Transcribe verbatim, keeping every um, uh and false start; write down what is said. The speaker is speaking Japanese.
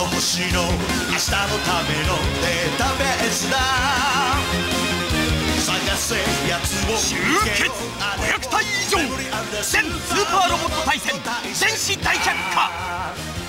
の星の明日のためのデータベースだ。探せやつを集結ごひゃくたい以上全スーパーロボット対戦戦士大百科。